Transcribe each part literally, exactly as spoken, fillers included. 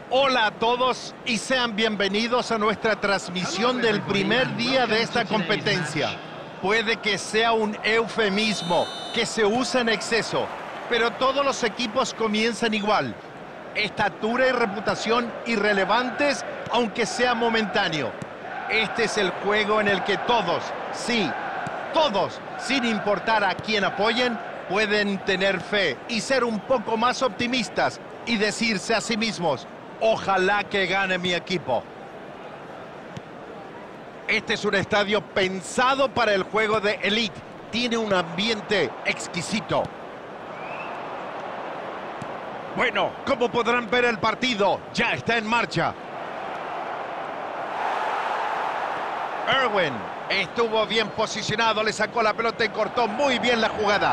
Hola a todos y sean bienvenidos a nuestra transmisión del primer día de esta competencia. Puede que sea un eufemismo, que se usa en exceso, pero todos los equipos comienzan igual. Estatura y reputación irrelevantes, aunque sea momentáneo. Este es el juego en el que todos, sí, todos, sin importar a quién apoyen, pueden tener fe y ser un poco más optimistas y decirse a sí mismos: ojalá que gane mi equipo. Este es un estadio pensado para el juego de Elite. Tiene un ambiente exquisito. Bueno, como podrán ver, el partido ya está en marcha. Erwin estuvo bien posicionado, le sacó la pelota y cortó muy bien la jugada.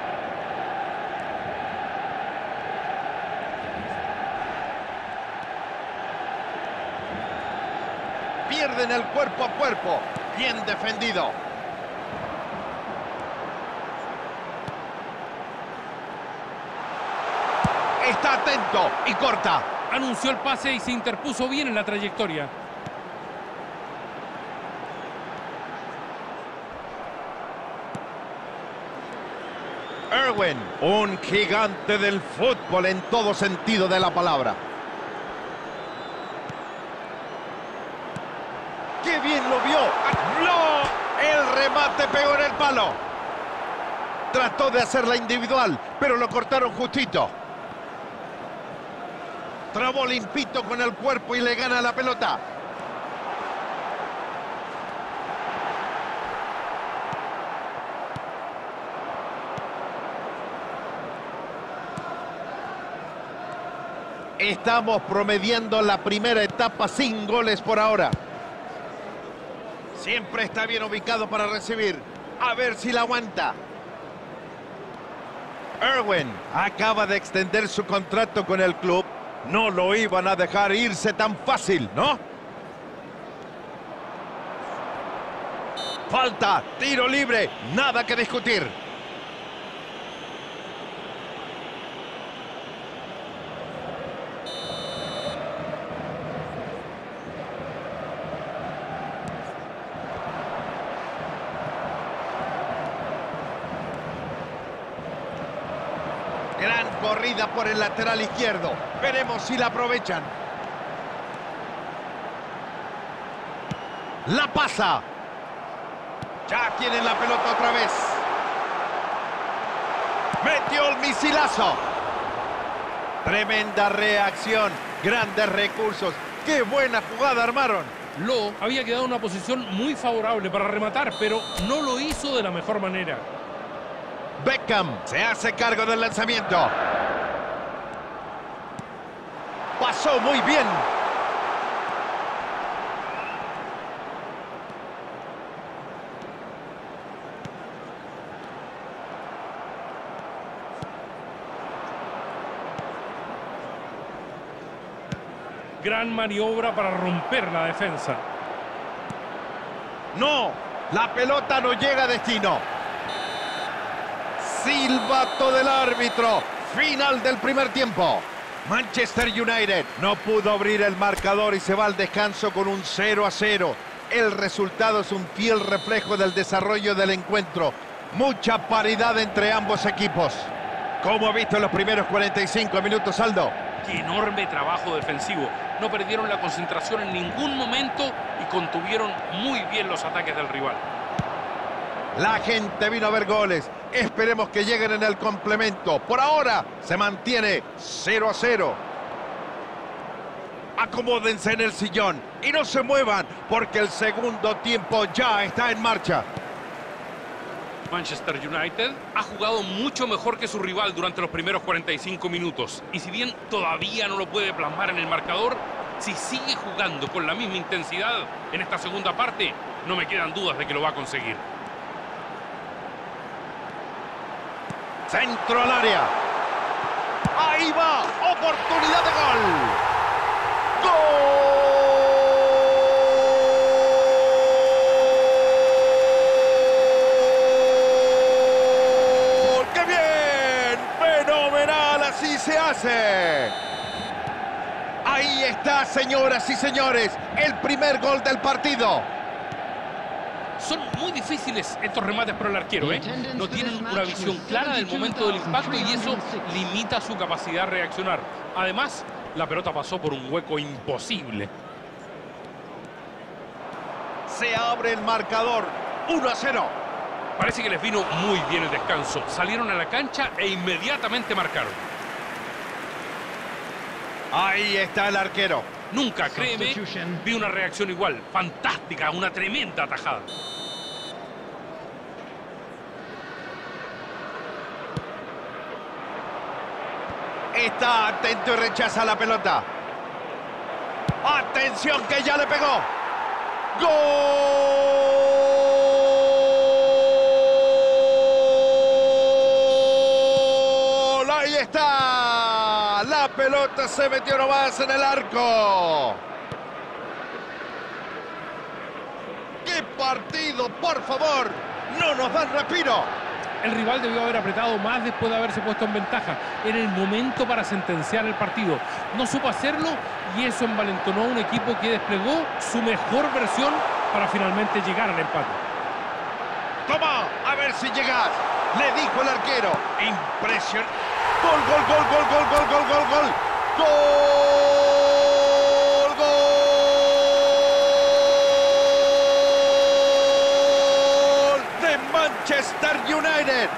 Pierden el cuerpo a cuerpo. Bien defendido. Está atento y corta. Anunció el pase y se interpuso bien en la trayectoria. Erwin, un gigante del fútbol en todo sentido de la palabra. ¡Qué bien lo vio! ¡No! El remate pegó en el palo. Trató de hacerla individual, pero lo cortaron justito. Trabó limpito con el cuerpo y le gana la pelota. Estamos promediando la primera etapa sin goles por ahora. Siempre está bien ubicado para recibir. A ver si la aguanta. Erwin acaba de extender su contrato con el club. No lo iban a dejar irse tan fácil, ¿no? Falta, tiro libre, nada que discutir. Gran corrida por el lateral izquierdo. Veremos si la aprovechan. La pasa. Ya tienen la pelota otra vez. Metió el misilazo. Tremenda reacción. Grandes recursos. ¡Qué buena jugada armaron! Lo había quedado en una posición muy favorable para rematar, pero no lo hizo de la mejor manera. Beckham se hace cargo del lanzamiento. Pasó muy bien. Gran maniobra para romper la defensa. No, la pelota no llega a destino. Silbato del árbitro. Final del primer tiempo. Manchester United no pudo abrir el marcador y se va al descanso con un cero a cero. El resultado es un fiel reflejo del desarrollo del encuentro. Mucha paridad entre ambos equipos. ¿Cómo ha visto los primeros cuarenta y cinco minutos, Aldo? ¡Qué enorme trabajo defensivo! No perdieron la concentración en ningún momento y contuvieron muy bien los ataques del rival. La gente vino a ver goles. Esperemos que lleguen en el complemento. Por ahora se mantiene cero a cero. Acomódense en el sillón y no se muevan porque el segundo tiempo ya está en marcha. Manchester United ha jugado mucho mejor que su rival durante los primeros cuarenta y cinco minutos. Y si bien todavía no lo puede plasmar en el marcador, si sigue jugando con la misma intensidad en esta segunda parte, no me quedan dudas de que lo va a conseguir. Centro al área. Ahí va. Oportunidad de gol. ¡Gol! ¡Qué bien! ¡Fenomenal! Así se hace. Ahí está, señoras y señores, el primer gol del partido. Son muy difíciles estos remates para el arquero, ¿eh? No tienen una visión clara del momento del impacto y eso limita su capacidad de reaccionar. Además, la pelota pasó por un hueco imposible. Se abre el marcador, uno a cero. Parece que les vino muy bien el descanso. Salieron a la cancha e inmediatamente marcaron. Ahí está el arquero. Nunca, créeme, vi una reacción igual. Fantástica, una tremenda atajada. Está atento y rechaza la pelota. ¡Atención que ya le pegó! ¡Gol! ¡Ahí está! La pelota se metió nomás en el arco. ¡Qué partido, por favor! ¡No nos dan respiro! El rival debió haber apretado más después de haberse puesto en ventaja. Era el momento para sentenciar el partido. No supo hacerlo y eso envalentonó a un equipo que desplegó su mejor versión para finalmente llegar al empate. ¡Toma! A ver si llegas. Le dijo el arquero. Impresionante. ¡Gol, gol, gol, gol, gol, gol, gol, gol, gol! ¡Gol, gol! ¡De Manchester United!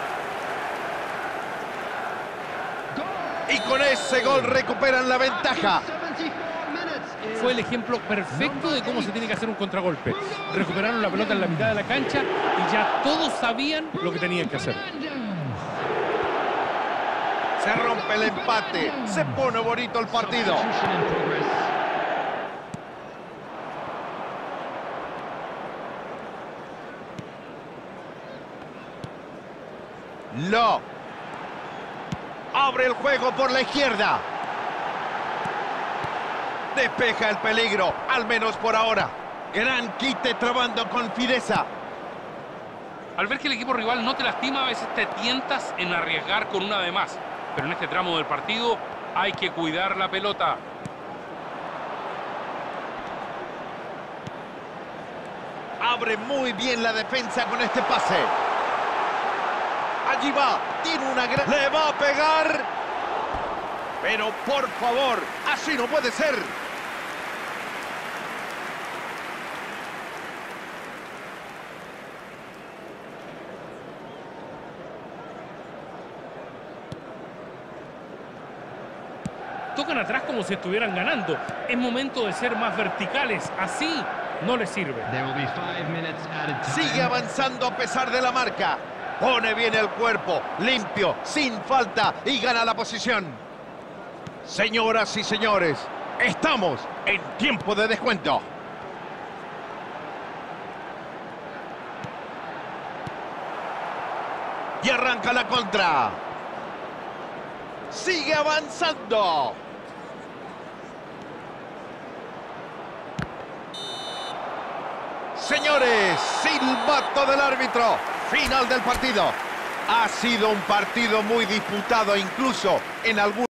Y con ese gol recuperan la ventaja. Fue el ejemplo perfecto de cómo se tiene que hacer un contragolpe. Recuperaron la pelota en la mitad de la cancha y ya todos sabían lo que tenían que hacer. Se rompe el empate. Se pone bonito el partido. Lo abre el juego por la izquierda. Despeja el peligro, al menos por ahora. Gran quite trabando con fiereza. Al ver que el equipo rival no te lastima, a veces te tientas en arriesgar con una de más. Pero en este tramo del partido hay que cuidar la pelota. Abre muy bien la defensa con este pase. Allí va, tiene una gran... ¡Le va a pegar! Pero por favor, así no puede ser. Tocan atrás como si estuvieran ganando. Es momento de ser más verticales. Así no les sirve. Sigue avanzando a pesar de la marca. Pone bien el cuerpo, limpio, sin falta y gana la posición. Señoras y señores, estamos en tiempo de descuento. Y arranca la contra. Sigue avanzando. Señores, silbato del árbitro. Final del partido. Ha sido un partido muy disputado, incluso en algún